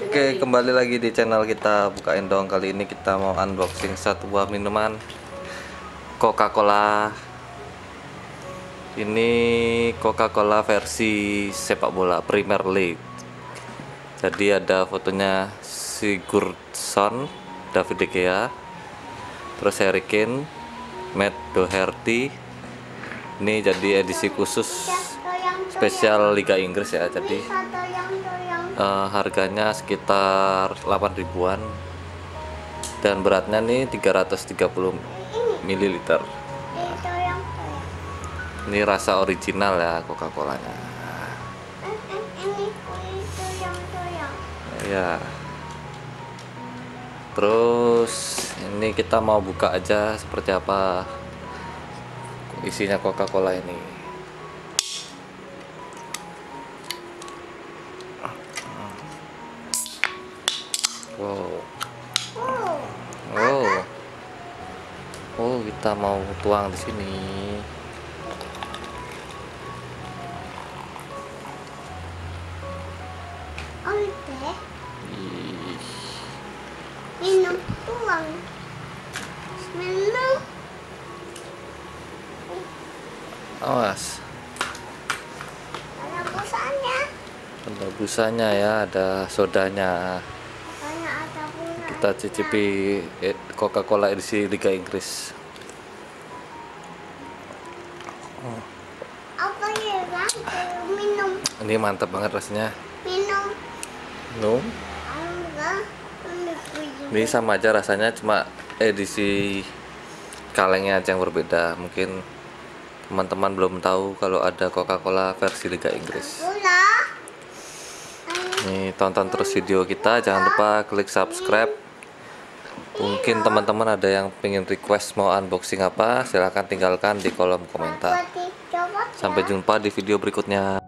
Oke, kembali lagi di channel kita Bukain Dong. Kali ini kita mau unboxing satu buah minuman Coca-Cola. Ini Coca-Cola versi sepak bola Premier League. Jadi ada fotonya Sigurdsson, David De Gea, terus Harry Kane, Matt Doherty. Ini jadi edisi khusus spesial Liga Inggris ya. Jadi harganya sekitar 8 ribuan dan beratnya nih 330 ml. Ini rasa original ya Coca-Colanya. Ya. Terus ini kita mau buka aja seperti apa isinya Coca-Cola ini. Oh, kita mau tuang di sini. Minum tuang. Minum. Awas. Ada busanya. Ada busanya ya, ada sodanya. Ada bunga. Kita cicipi Coca-Cola edisi Liga Inggris. Apa ya bang? Minum. Ini mantap banget rasanya. Minum. No. Enggak. Ini sama aja rasanya, cuma edisi kalengnya aja yang berbeda. Mungkin teman-teman belum tahu kalau ada Coca-Cola versi Liga Inggris. Nih, tonton terus video kita, jangan lupa klik subscribe. Mungkin teman-teman ada yang pengen request mau unboxing apa, silahkan tinggalkan di kolom komentar. Sampai jumpa di video berikutnya.